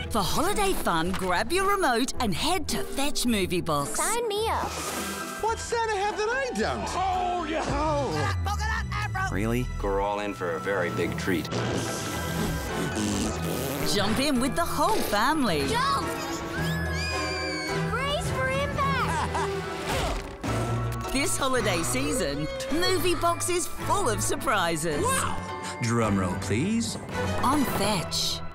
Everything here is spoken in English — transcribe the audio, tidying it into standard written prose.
For holiday fun, grab your remote and head to Fetch Movie Box. Sign me up. What Santa have that I don't? Oh, yeah. Really? We're all in for a very big treat. Jump in with the whole family. Jump! Brace for impact! This holiday season, Movie Box is full of surprises. Drum roll, please. On Fetch.